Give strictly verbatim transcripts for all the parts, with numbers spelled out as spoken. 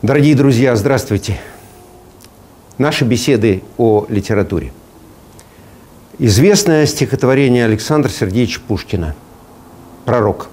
Дорогие друзья, здравствуйте! Наши беседы о литературе. Известное стихотворение Александра Сергеевича Пушкина «Пророк».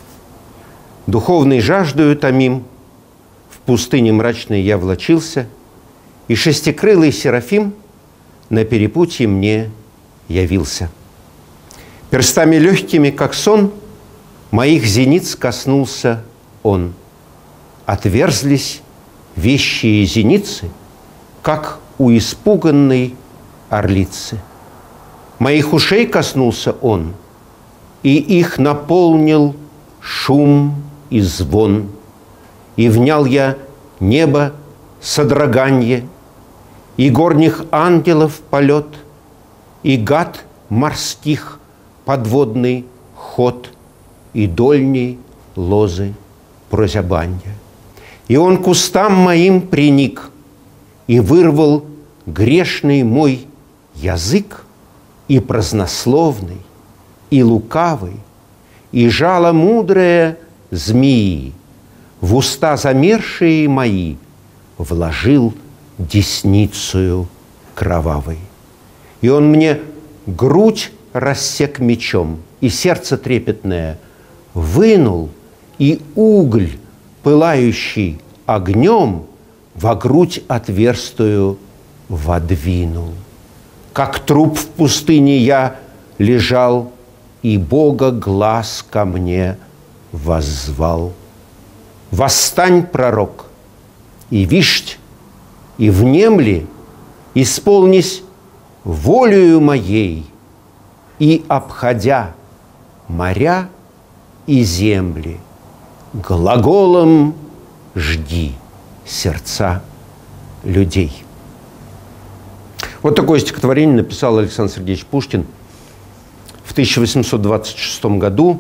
«Духовной жаждою томим, в пустыне мрачной я влачился, и шестикрылый Серафим на перепутье мне явился. Перстами легкими, как сон, моих зениц коснулся он. Отверзлись вещие зеницы, как у испуганной орлицы. Моих ушей коснулся он, и их наполнил шум и звон. И внял я небо содроганье, и горних ангелов полет, и гад морских подводный ход, и дольней лозы прозябанья. И он к устам моим приник, и вырвал грешный мой язык, и празднословный, и лукавый, и жало мудрое змеи в уста замершие мои вложил десницею кровавой. И он мне грудь рассек мечом, и сердце трепетное вынул, и угль, пылающий огнем, во грудь отверстую водвинул. Как труп в пустыне я лежал, и Бога глаз ко мне воззвал. Восстань, пророк, и вишь, и внемли, исполнись волею моей, и, обходя моря и земли, глаголом жди сердца людей». Вот такое стихотворение написал Александр Сергеевич Пушкин в тысяча восемьсот двадцать шестом году,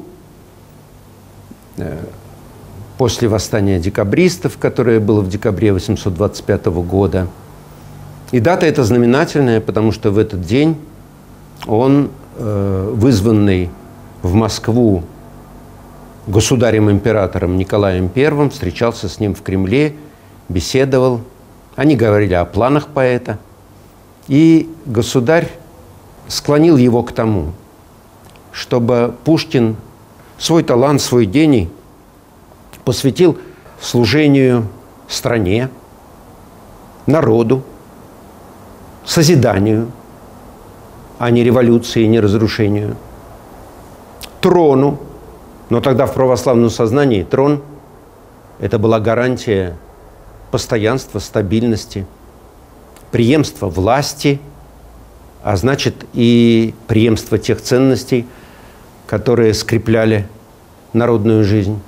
после восстания декабристов, которое было в декабре восемьсот двадцать пятого года. И дата эта знаменательная, потому что в этот день он, вызванный в Москву государем-императором Николаем Первым, встречался с ним в Кремле, беседовал. Они говорили о планах поэта. И государь склонил его к тому, чтобы Пушкин свой талант, свой гений посвятил служению стране, народу, созиданию, а не революции, не разрушению, трону. Но тогда в православном сознании трон – это была гарантия постоянства, стабильности, преемства власти, а значит и преемства тех ценностей, которые скрепляли народную жизнь.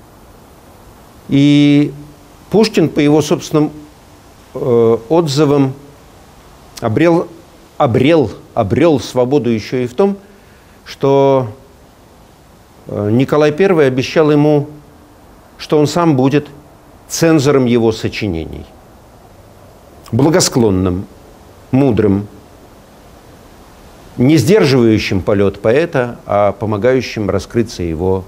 И Пушкин, по его собственным э, отзывам, обрел, обрел, обрел свободу еще и в том, что Николай Первый обещал ему, что он сам будет цензором его сочинений, благосклонным, мудрым, не сдерживающим полет поэта, а помогающим раскрыться его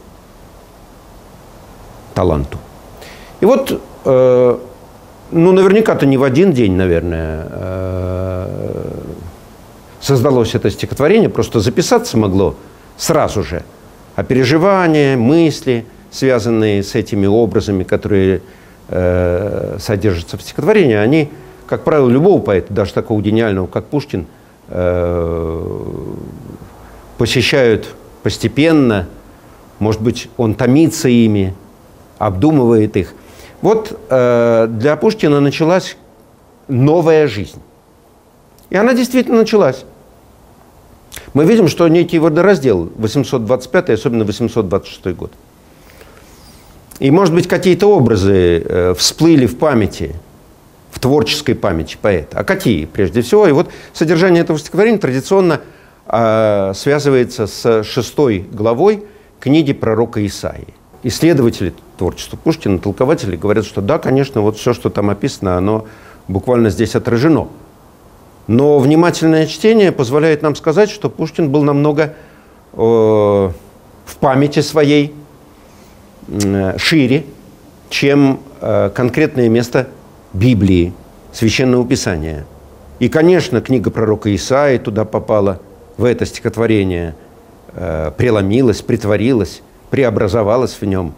таланту. И вот, э, ну, наверняка-то не в один день, наверное, э, создалось это стихотворение, просто записаться могло сразу же. А переживания, мысли, связанные с этими образами, которые э, содержатся в стихотворении, они, как правило, любого поэта, даже такого гениального, как Пушкин, э, посещают постепенно. Может быть, он томится ими, обдумывает их. Вот э, для Пушкина началась новая жизнь. И она действительно началась. Мы видим, что некий водораздел восемьсот двадцать пятый, особенно восемьсот двадцать шестой год. И, может быть, какие-то образы э, всплыли в памяти, в творческой памяти поэта. А какие, прежде всего? И вот содержание этого стихотворения традиционно э, связывается с шестой главой книги пророка Исаии. Исследователи творчества Пушкина, толкователи говорят, что да, конечно, вот все, что там описано, оно буквально здесь отражено. Но внимательное чтение позволяет нам сказать, что Пушкин был намного э, в памяти своей э, шире, чем э, конкретное место Библии, Священного Писания. И, конечно, книга пророка Исаии туда попала, в это стихотворение, э, преломилась, притворилась, преобразовалась в нем,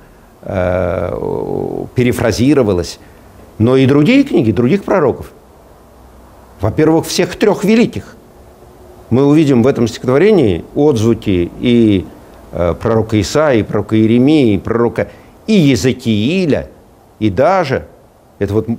э, перефразировалась. Но и другие книги, других пророков. Во-первых, всех трех великих. Мы увидим в этом стихотворении отзвуки и э, пророка Исаии, и пророка Иеремии, и пророка и Иезекииля, и даже, это вот,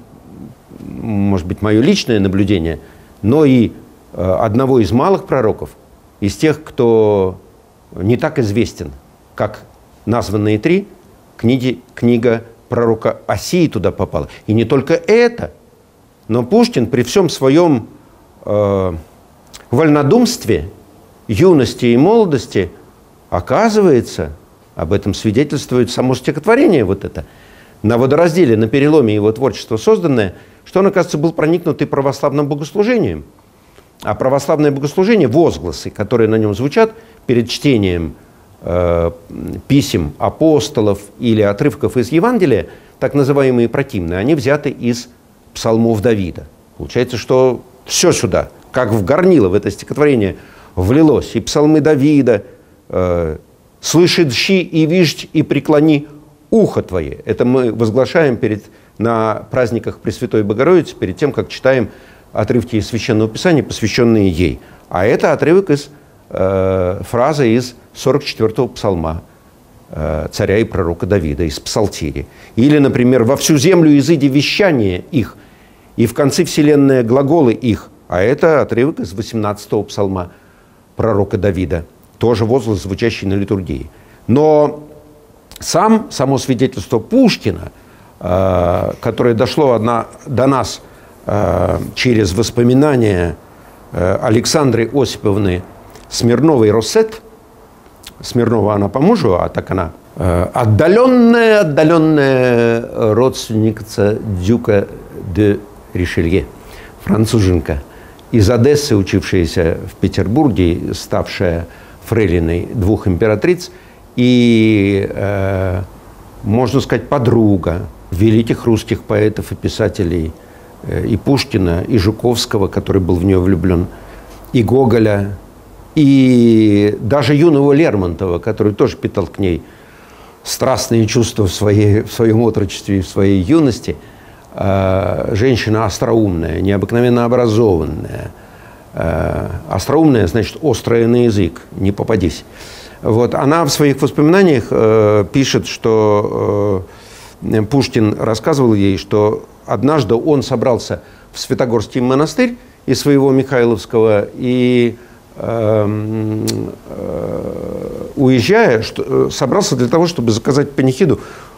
может быть, мое личное наблюдение, но и э, одного из малых пророков, из тех, кто не так известен, как названные три, книги, книга пророка Осии туда попала. И не только это, но Пушкин при всем своем э, вольнодумстве, юности и молодости, оказывается, об этом свидетельствует само стихотворение вот это, на водоразделе, на переломе его творчества созданное, что он, оказывается, был проникнут и православным богослужением. А православное богослужение, возгласы, которые на нем звучат перед чтением э, писем апостолов или отрывков из Евангелия, так называемые протимные, они взяты из псалмов Давида. Получается, что все сюда, как в горнило, в это стихотворение влилось. И псалмы Давида, э, «Слышит щи и виждь, и преклони ухо твое». Это мы возглашаем перед, на праздниках Пресвятой Богородицы, перед тем, как читаем отрывки из Священного Писания, посвященные ей. А это отрывок из э, фразы из сорок четвёртого псалма э, царя и пророка Давида, из Псалтири. Или, например, «Во всю землю изыди вещание их, и в конце вселенная глаголы их». А это отрывок из восемнадцатого псалма пророка Давида, тоже возглас, звучащий на литургии. Но сам, само свидетельство Пушкина, э, которое дошло одна, до нас э, через воспоминания э, Александры Осиповны Смирновой-Россет, Смирнова она по мужу, а так она э, отдаленная, отдаленная родственница дюка де Ришелье, француженка, из Одессы, учившаяся в Петербурге, ставшая фрейлиной двух императриц и, э, можно сказать, подруга великих русских поэтов и писателей, э, и Пушкина, и Жуковского, который был в нее влюблен, и Гоголя, и даже юного Лермонтова, который тоже питал к ней страстные чувства в, своей, в своем отрочестве и в своей юности. Э, женщина остроумная, необыкновенно образованная. Э, остроумная, значит, острая на язык, не попадись. Вот. Она в своих воспоминаниях э, пишет, что э, Пушкин рассказывал ей, что однажды он собрался в Святогорский монастырь из своего Михайловского и, э, э, уезжая, что, собрался для того, чтобы заказать панихиду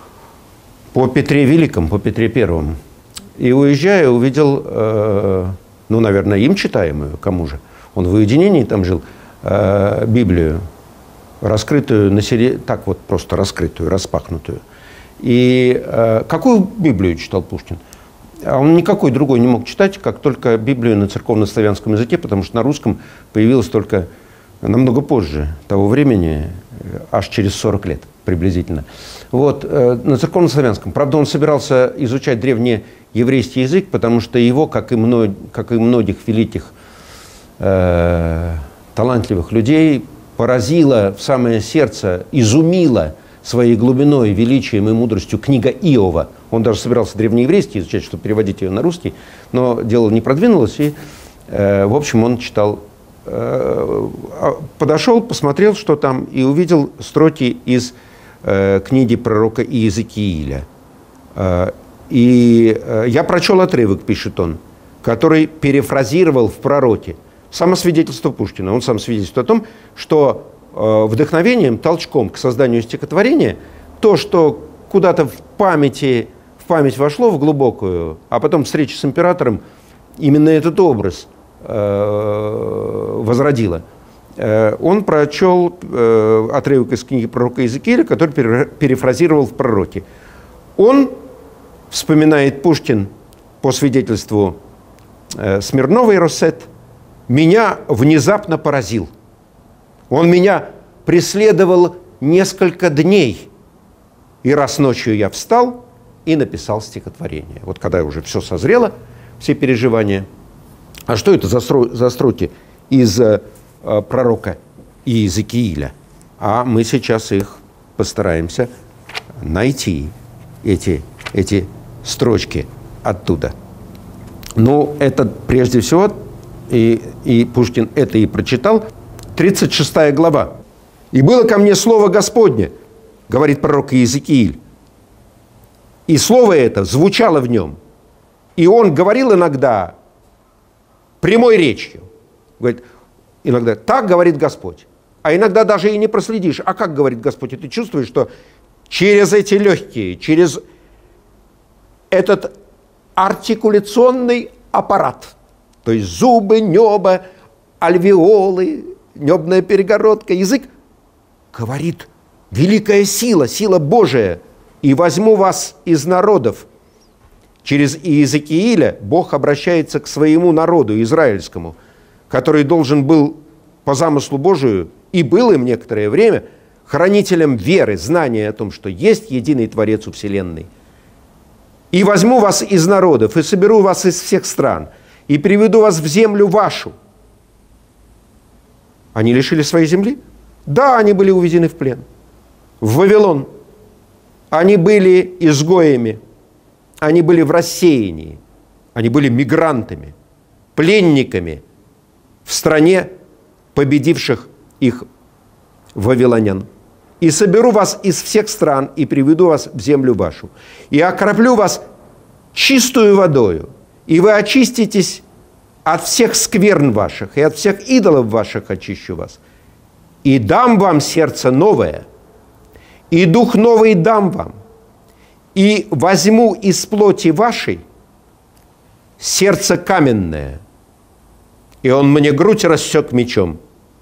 по Петре Великому, по Петре Первому. И, уезжая, увидел, э, ну, наверное, им читаемую, кому же, он в уединении там жил, э, Библию, раскрытую на селе, так вот просто раскрытую, распахнутую. И э, какую Библию читал Пушкин? А он никакой другой не мог читать, как только Библию на церковно-славянском языке, потому что на русском появилась только намного позже того времени, аж через сорок лет приблизительно. Вот, э, на церковно-славянском. Правда, он собирался изучать древнееврейский язык, потому что его, как и, мно, как и многих великих э, талантливых людей, поразила в самое сердце, изумила своей глубиной, величием и мудростью книга Иова. Он даже собирался древнееврейский изучать, чтобы переводить ее на русский, но дело не продвинулось, и, э, в общем, он читал. Э, подошел, посмотрел, что там, и увидел строки из э, книги пророка Иезекииля. Э, и э, я прочел отрывок, пишет он, который перефразировал в пророке. Самосвидетельство Пушкина. Он сам свидетельствует о том, что э, вдохновением, толчком к созданию стихотворения, то, что куда-то в памяти, в память вошло в глубокую, а потом встреча с императором именно этот образ э, возродило. Э, он прочел э, отрывок из книги пророка Иезекииля, который перефразировал в пророке. Он, вспоминает Пушкин по свидетельству э, Смирновой-Россет, меня внезапно поразил. Он меня преследовал несколько дней. И раз ночью я встал, и написал стихотворение. Вот когда уже все созрело, все переживания. А что это за, стро, за строки из э, пророка Иезекииля? А мы сейчас их постараемся найти, эти, эти строчки оттуда. Ну, это прежде всего, и, и Пушкин это и прочитал, тридцать шестая глава. «И было ко мне слово Господне, — говорит пророк Иезекииль, — и слово это звучало в нем. И он говорил иногда прямой речью. Говорит, иногда так говорит Господь. А иногда даже и не проследишь. А как говорит Господь? И ты чувствуешь, что через эти легкие, через этот артикуляционный аппарат, то есть зубы, небо, альвеолы, небная перегородка, язык, говорит великая сила, сила Божия. «И возьму вас из народов». Через Иезекииля Бог обращается к своему народу, израильскому, который должен был по замыслу Божию и был им некоторое время хранителем веры, знания о том, что есть единый Творец у Вселенной. «И возьму вас из народов, и соберу вас из всех стран, и приведу вас в землю вашу». Они лишили своей земли? Да, они были уведены в плен. В Вавилон. Они были изгоями. Они были в рассеянии. Они были мигрантами, пленниками в стране победивших их вавилонян. «И соберу вас из всех стран, и приведу вас в землю вашу, и окроплю вас чистую водою, и вы очиститесь от всех скверн ваших, и от всех идолов ваших очищу вас. И дам вам сердце новое, и дух новый дам вам, и возьму из плоти вашей сердце каменное, и он мне грудь рассек мечом,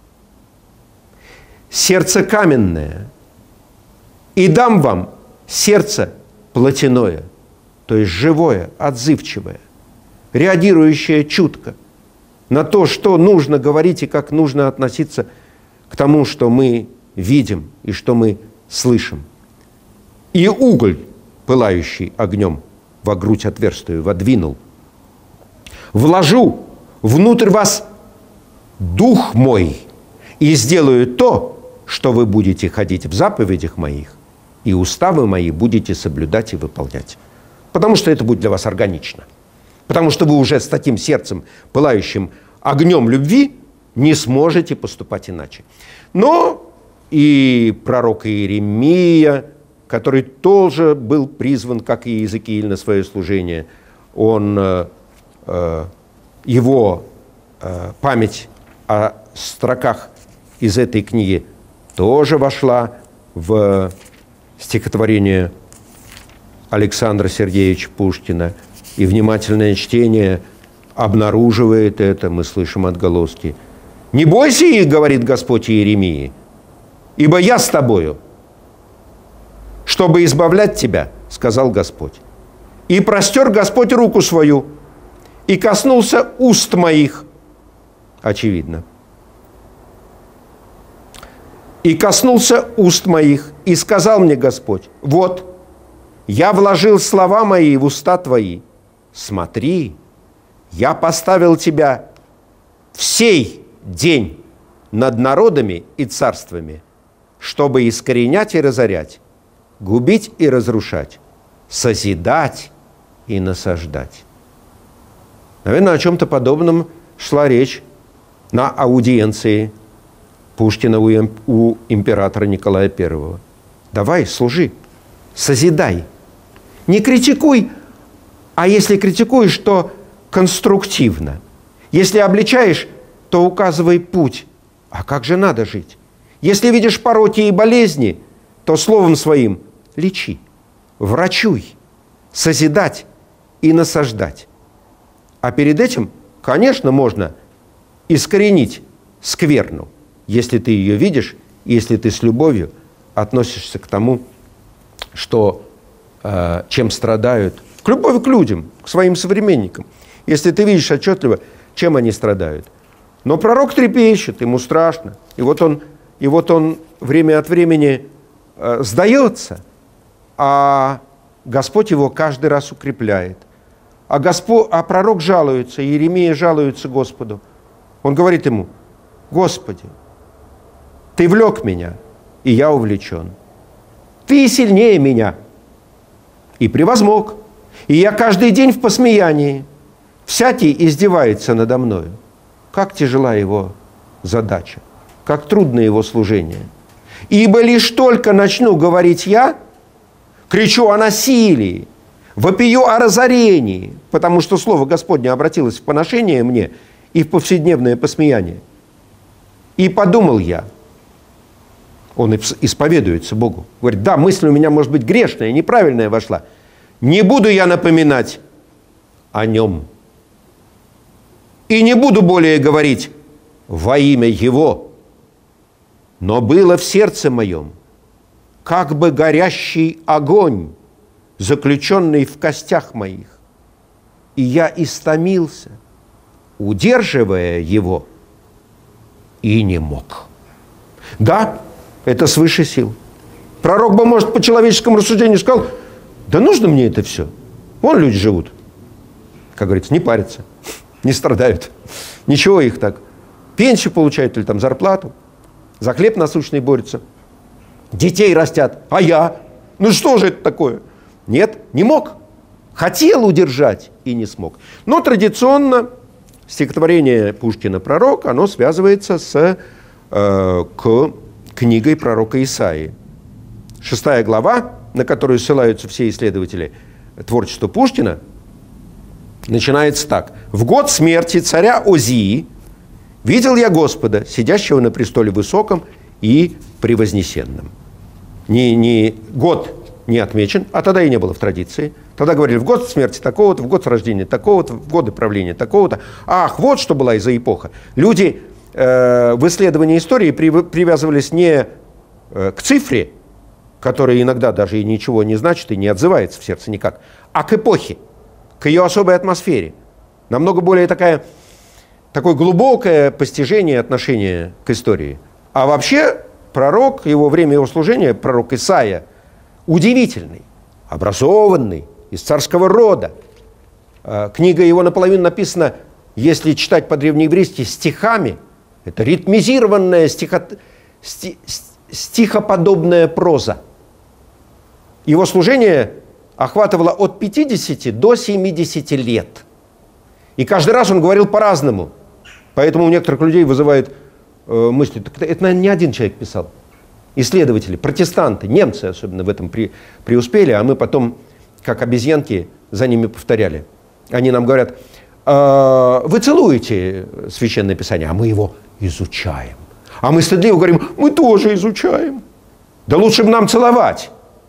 сердце каменное, и дам вам сердце плотяное, то есть живое, отзывчивое, реагирующее чутко на то, что нужно говорить и как нужно относиться к тому, что мы видим и что мы слышим. И уголь, пылающий огнем, во грудь отверстую водвинул. Вложу внутрь вас дух мой и сделаю то, что вы будете ходить в заповедях моих, и уставы мои будете соблюдать и выполнять. Потому что это будет для вас органично. Потому что вы уже с таким сердцем, пылающим огнем любви, не сможете поступать иначе. Но и пророк Иеремия, который тоже был призван, как и Иезекииль, на свое служение, он, э, его э, память о строках из этой книги тоже вошла в стихотворение Александра Сергеевича Пушкина. И внимательное чтение обнаруживает это, мы слышим отголоски. «Не бойся их, — говорит Господь Иеремии, — ибо я с тобою, чтобы избавлять тебя, — сказал Господь. И простер Господь руку свою, и коснулся уст моих». Очевидно. «И коснулся уст моих, и сказал мне Господь: вот, я вложил слова мои в уста твои. Смотри, я поставил тебя в сей день над народами и царствами, чтобы искоренять и разорять, губить и разрушать, созидать и насаждать». Наверное, о чем-то подобном шла речь на аудиенции Пушкина у императора Николая Первого. Давай, служи, созидай. Не критикуй, а если критикуешь, то конструктивно. Если обличаешь, то указывай путь. А как же надо жить? Если видишь пороки и болезни, то словом своим лечи, врачуй, созидать и насаждать. А перед этим, конечно, можно искоренить скверну, если ты ее видишь, если ты с любовью относишься к тому, что, э, чем страдают, к любовь к людям, к своим современникам. Если ты видишь отчетливо, чем они страдают. Но пророк трепещет, ему страшно. И вот он, и вот он время от времени э, сдается, а Господь его каждый раз укрепляет. А, Господь, а пророк жалуется, Иеремия жалуется Господу. Он говорит ему: Господи, Ты влек меня, и я увлечен. Ты сильнее меня, и превозмог. И я каждый день в посмеянии. Всякий издевается надо мною. Как тяжела его задача, как трудно его служение. Ибо лишь только начну говорить я, кричу о насилии, вопию о разорении, потому что слово Господне обратилось в поношение мне и в повседневное посмеяние. И подумал я, он исповедуется Богу, говорит: да, мысль у меня, может быть, грешная, неправильная вошла. Не буду я напоминать о нем. И не буду более говорить во имя его. Но было в сердце моем как бы горящий огонь, заключенный в костях моих. И я истомился, удерживая его, и не мог. Да, это свыше сил. Пророк бы, может, по человеческому рассуждению сказал: да нужно мне это все. Вон люди живут, как говорится, не парятся, не страдают. Ничего их так. Пенсию получают или там зарплату, за хлеб насущный борются, детей растят. А я? Ну что же это такое? Нет, не мог. Хотел удержать и не смог. Но традиционно стихотворение Пушкина «Пророк», оно связывается с э, к книгой пророка Исаии. Шестая глава, на которую ссылаются все исследователи творчества Пушкина, начинается так. «В год смерти царя Озии видел я Господа, сидящего на престоле высоком и превознесенном». Не, не, год не отмечен, а тогда и не было в традиции. Тогда говорили: в год смерти такого-то, в год рождения такого-то, в годы правления такого-то. Ах, вот что была из-за эпоха. Люди э, в исследовании истории при, привязывались не э, к цифре, которая иногда даже и ничего не значит и не отзывается в сердце никак, а к эпохе, к ее особой атмосфере. Намного более такая, такое глубокое постижение отношения к истории. А вообще пророк, его время его служения, пророк Исаия, удивительный, образованный, из царского рода. Книга его наполовину написана, если читать по-древнееврейски, стихами. Это ритмизированная стихо, сти, стихоподобная проза. Его служение охватывало от пятидесяти до семидесяти лет. И каждый раз он говорил по-разному. Поэтому у некоторых людей вызывает э, мысли: это, это, наверное, не один человек писал. Исследователи, протестанты, немцы особенно в этом при, преуспели, а мы потом, как обезьянки, за ними повторяли. Они нам говорят: э, вы целуете Священное Писание, а мы его изучаем. А мы стыдливо говорим: мы тоже изучаем. Да лучше бы нам целовать.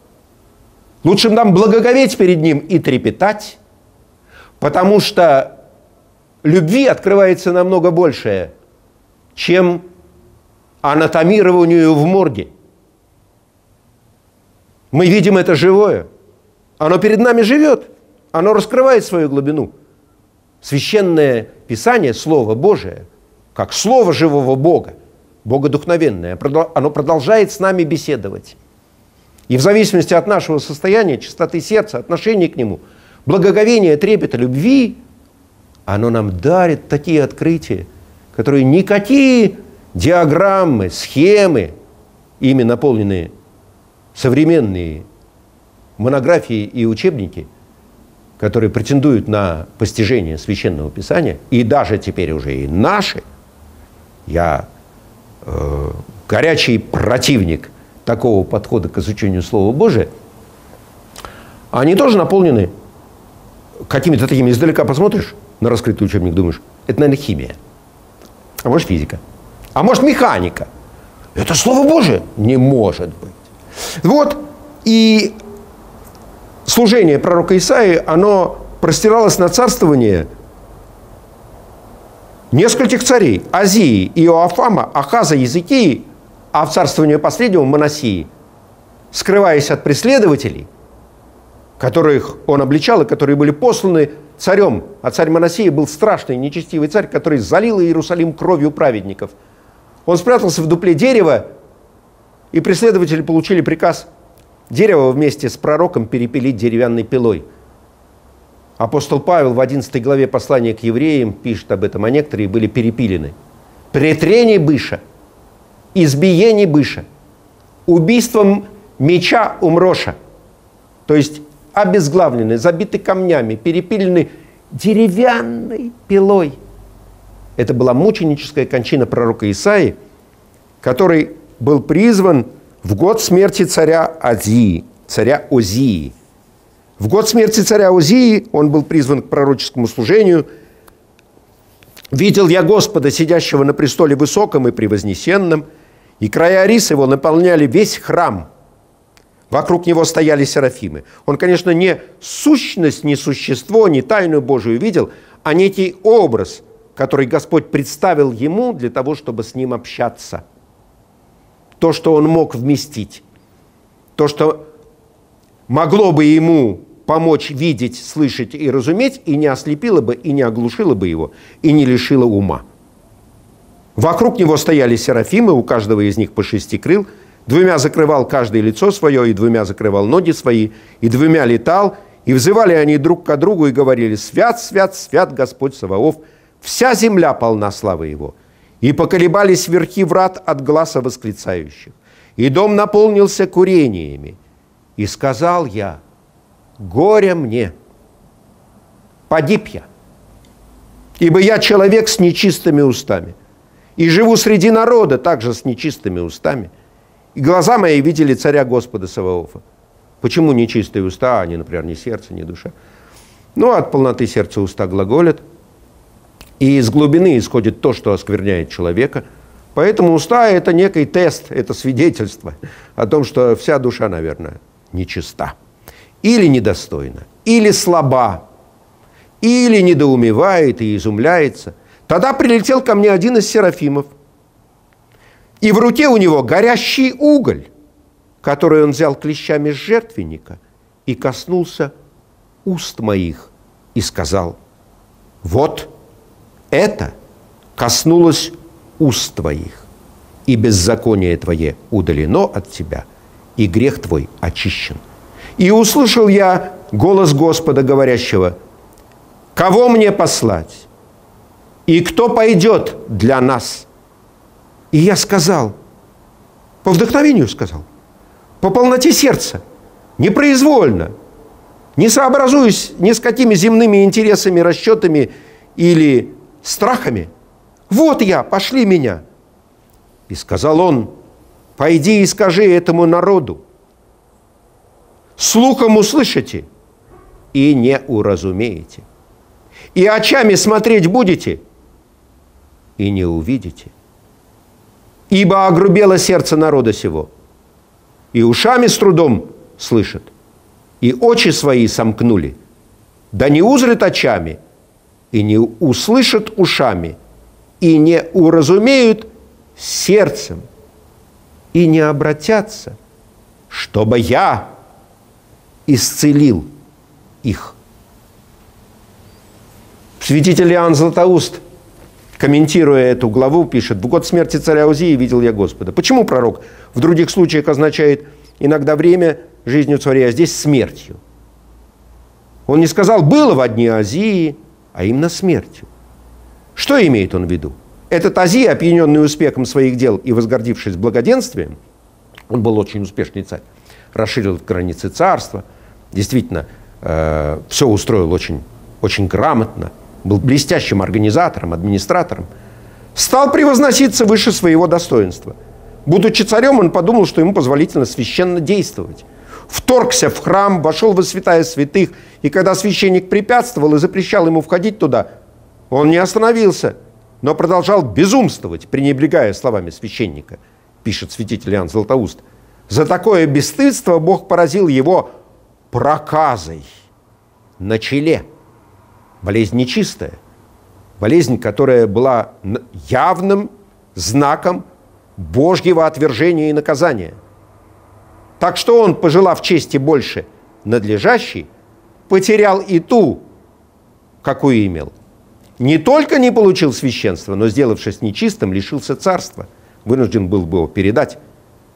Лучше бы нам благоговеть перед ним и трепетать, потому что любви открывается намного большее, чем анатомированию в морге. Мы видим это живое. Оно перед нами живет. Оно раскрывает свою глубину. Священное Писание, Слово Божие, как Слово живого Бога, богодухновенное, оно продолжает с нами беседовать. И в зависимости от нашего состояния, чистоты сердца, отношения к Нему, благоговения, трепета, любви, оно нам дарит такие открытия, которые никакие диаграммы, схемы, ими наполненные современные монографии и учебники, которые претендуют на постижение Священного Писания, и даже теперь уже и наши, я э, горячий противник такого подхода к изучению Слова Божия, они тоже наполнены какими-то такими, издалека посмотришь на раскрытый учебник, думаешь, это, наверное, химия, а может, физика, а может, механика. Это Слово Божие? Не может быть. Вот, и служение пророка Исаии, оно простиралось на царствование нескольких царей: Озии, Иоафама, Ахаза, Езекии, а в царствование последнего Манасии, скрываясь от преследователей, которых он обличал и которые были посланы царем. А царь Манасия был страшный, нечестивый царь, который залил Иерусалим кровью праведников. Он спрятался в дупле дерева, и преследователи получили приказ Дерево вместе с пророком перепилить деревянной пилой. Апостол Павел в одиннадцатой главе послания к евреям пишет об этом, а некоторые были перепилены. Претрение быша, избиение быша, убийством меча умроша, то есть обезглавлены, забиты камнями, перепилены деревянной пилой. Это была мученическая кончина пророка Исаии, который был призван в год смерти царя Озии, царя Озии. В год смерти царя Озии он был призван к пророческому служению. «Видел я Господа, сидящего на престоле высоком и превознесенном, и края рис его наполняли весь храм. Вокруг него стояли серафимы». Он, конечно, не сущность, не существо, не тайну Божию видел, а некий образ, который Господь представил ему для того, чтобы с ним общаться. То, что он мог вместить, то, что могло бы ему помочь видеть, слышать и разуметь, и не ослепило бы, и не оглушило бы его, и не лишило ума. Вокруг него стояли серафимы, у каждого из них по шести крыл, двумя закрывал каждое лицо свое, и двумя закрывал ноги свои, и двумя летал, и взывали они друг к другу и говорили: «Свят, свят, свят Господь Саваоф, вся земля полна славы Его». И поколебались верхи врат от гласа восклицающих, и дом наполнился курениями. И сказал я: горе мне, погиб я, ибо я человек с нечистыми устами, и живу среди народа также с нечистыми устами. И глаза мои видели царя Господа Саваофа. Почему нечистые уста, а не, например, не сердце, не душа? Ну, от полноты сердца уста глаголят, и из глубины исходит то, что оскверняет человека. Поэтому уста – это некий тест, это свидетельство о том, что вся душа, наверное, нечиста, или недостойна, или слаба, или недоумевает и изумляется. Тогда прилетел ко мне один из серафимов, и в руке у него горящий уголь, который он взял клещами с жертвенника, и коснулся уст моих, и сказал: вот это коснулось уст твоих, и беззаконие твое удалено от тебя, и грех твой очищен. И услышал я голос Господа, говорящего: кого мне послать? И кто пойдет для нас? И я сказал, по вдохновению сказал, по полноте сердца, непроизвольно, не сообразуясь ни с какими земными интересами, расчетами или страхами: вот я, пошли меня. И сказал он: пойди и скажи этому народу, слухом услышите и не уразумеете, и очами смотреть будете и не увидите. Ибо огрубело сердце народа сего, и ушами с трудом слышат, и очи свои сомкнули, да не узрят очами, и не услышат ушами, и не уразумеют сердцем, и не обратятся, чтобы я исцелил их». Святитель Иоанн Златоуст, комментируя эту главу, пишет: «В год смерти царя Озии видел я Господа». Почему пророк в других случаях означает иногда время жизнью царя, а здесь смертью? Он не сказал «было во дни Озии», а именно смертью. Что имеет он в виду? Этот Озия, опьяненный успехом своих дел и возгордившись благоденствием, он был очень успешный царь, расширил границы царства, действительно, э, все устроил очень, очень грамотно, был блестящим организатором, администратором, стал превозноситься выше своего достоинства. Будучи царем, он подумал, что ему позволительно священно действовать. Вторгся в храм, вошел во святая святых, и когда священник препятствовал и запрещал ему входить туда, он не остановился, но продолжал безумствовать, пренебрегая словами священника, пишет святитель Иоанн Златоуст. За такое бесстыдство Бог поразил его проказой на челе. Болезнь нечистая, болезнь, которая была явным знаком Божьего отвержения и наказания. Так что он, пожелав чести больше надлежащей, потерял и ту, какую имел. Не только не получил священства, но, сделавшись нечистым, лишился царства. Вынужден был бы его передать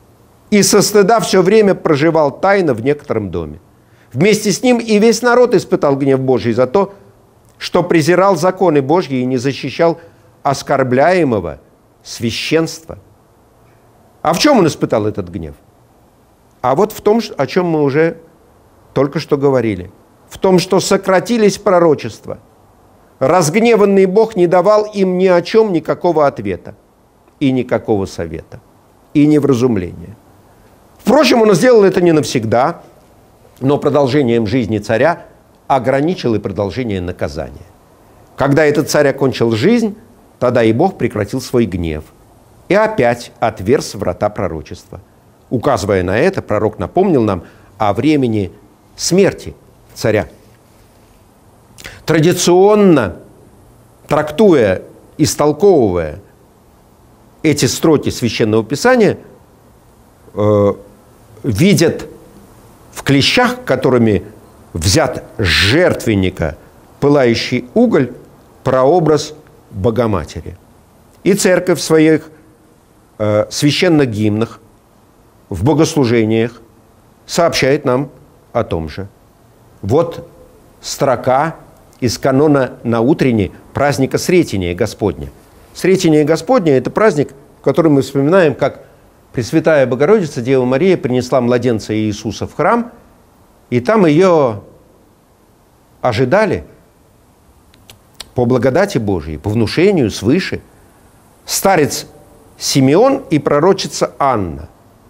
и со стыда все время проживал тайно в некотором доме. Вместе с ним и весь народ испытал гнев Божий за то, что презирал законы Божьи и не защищал оскорбляемого священства. А в чем он испытал этот гнев? А вот в том, о чем мы уже только что говорили. В том, что сократились пророчества. Разгневанный Бог не давал им ни о чем никакого ответа и никакого совета, и невразумления. Впрочем, он сделал это не навсегда, но продолжением жизни царя ограничил и продолжение наказания. Когда этот царь окончил жизнь, тогда и Бог прекратил свой гнев и опять отверз врата пророчества. Указывая на это, пророк напомнил нам о времени смерти царя. Традиционно, трактуя, истолковывая эти строки Священного Писания, э, видят в клещах, которыми взят с жертвенника пылающий уголь, прообраз Богоматери. И церковь в своих э, священных гимнах, в богослужениях сообщает нам о том же. Вот строка из канона на утренний праздника Сретения Господня. Сретение Господня – это праздник, в котором мы вспоминаем, как Пресвятая Богородица, Дева Мария, принесла младенца Иисуса в храм, и там ее ожидали по благодати Божией, по внушению свыше старец Симеон и пророчица Анна.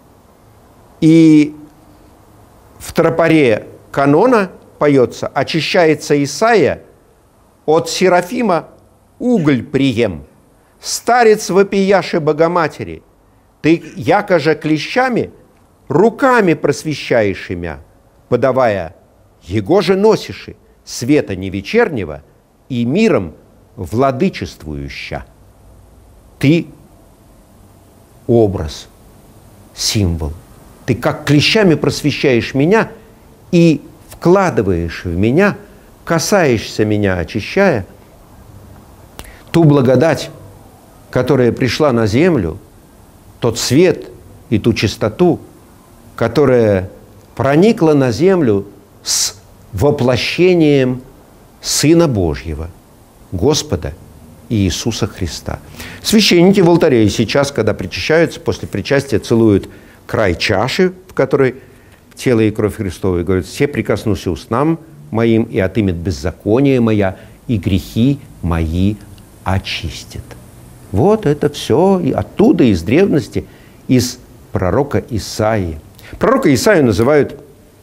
И в тропаре канона поется: «Очищается Исаия от Серафима уголь прием. Старец вопияше Богоматери, ты яко же клещами руками просвещаешь имя, подавая его же носиши света не вечернего и миром владычествующа». Ты образ, символ. Ты как клещами просвещаешь меня и вкладываешь в меня, касаешься меня, очищая, ту благодать, которая пришла на землю, тот свет и ту чистоту, которая проникла на землю с воплощением Сына Божьего, Господа Иисуса Христа. Священники в алтаре сейчас, когда причащаются, после причастия целуют край чаши, в которой тело и кровь Христова, и говорят: «Все прикоснуся устам моим, и отымет беззаконие моя, и грехи мои очистит». Вот это все и оттуда, из древности, из пророка Исаии. Пророка Исаию называют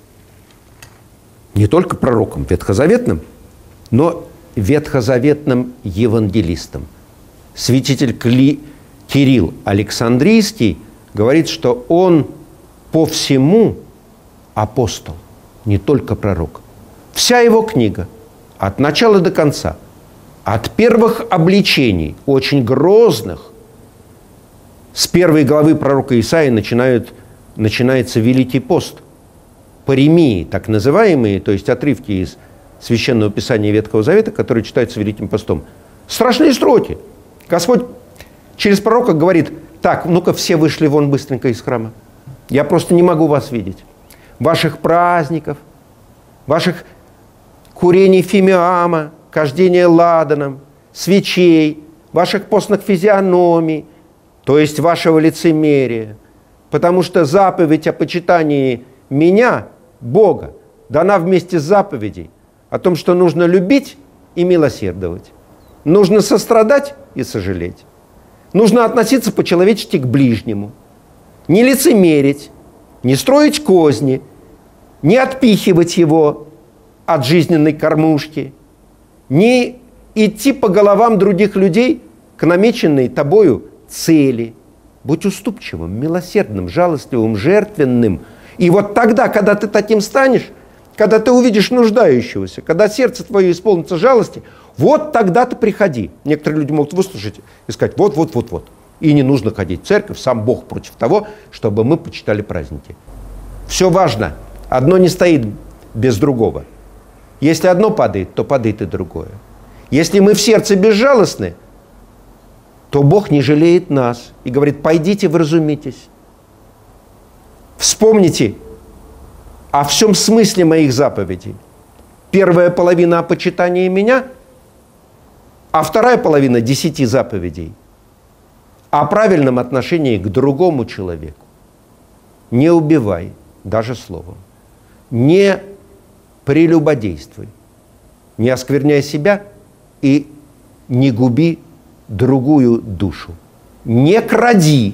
не только пророком ветхозаветным, но ветхозаветным евангелистом. Святитель Кли... Кирилл Александрийский говорит, что он по всему апостол, не только пророк. Вся его книга, от начала до конца, от первых обличений, очень грозных, с первой главы пророка Исаии начинают, начинается Великий пост, паремии, так называемые, то есть отрывки из Священного Писания Ветхого Завета, которые читаются Великим постом. Страшные строки. Господь через пророка говорит: так, ну-ка все вышли вон быстренько из храма. Я просто не могу вас видеть. Ваших праздников, ваших курений фимиама, кождения ладаном, свечей, ваших постных физиономий, то есть вашего лицемерия. Потому что заповедь о почитании меня, Бога, дана вместе с заповедей о том, что нужно любить и милосердовать. Нужно сострадать и сожалеть. Нужно относиться по-человечески к ближнему. Не лицемерить, не строить козни, не отпихивать его от жизненной кормушки, не идти по головам других людей к намеченной тобою цели. Будь уступчивым, милосердным, жалостливым, жертвенным. И вот тогда, когда ты таким станешь, когда ты увидишь нуждающегося, когда сердце твое исполнится жалости, вот тогда ты приходи. Некоторые люди могут выслушать и сказать: вот, вот, вот, вот. И не нужно ходить в церковь, сам Бог против того, чтобы мы почитали праздники. Все важно. Одно не стоит без другого. Если одно падает, то падает и другое. Если мы в сердце безжалостны, то Бог не жалеет нас и говорит: пойдите, вразумитесь. Вспомните о всем смысле моих заповедей. Первая половина о почитании меня, а вторая половина десяти заповедей о правильном отношении к другому человеку. Не убивай, даже словом. Не прелюбодействуй. Не оскверняй себя и не губи другую душу. Не кради,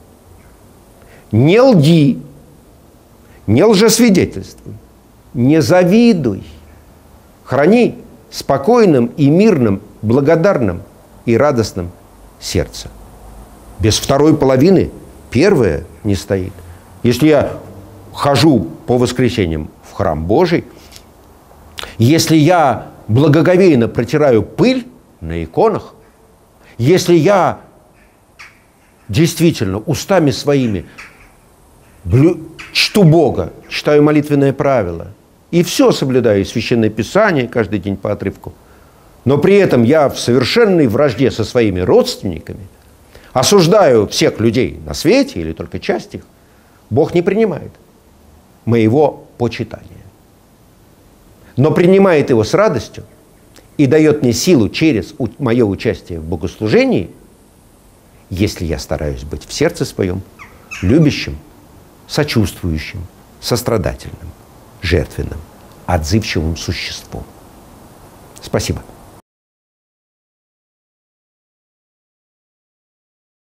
не лги, не лжесвидетельствуй, не завидуй. Храни спокойным и мирным, благодарным и радостным сердце. Без второй половины первое не стоит. Если я хожу по воскресеньям в храм Божий, если я благоговейно протираю пыль на иконах, если я действительно устами своими чту Бога, читаю молитвенное правило, и все соблюдаю, Священное Писание каждый день по отрывку, но при этом я в совершенной вражде со своими родственниками, осуждаю всех людей на свете или только часть их, Бог не принимает моего почитания, но принимает его с радостью и дает мне силу через мое участие в богослужении, если я стараюсь быть в сердце своем любящим, сочувствующим, сострадательным, жертвенным, отзывчивым существом. Спасибо.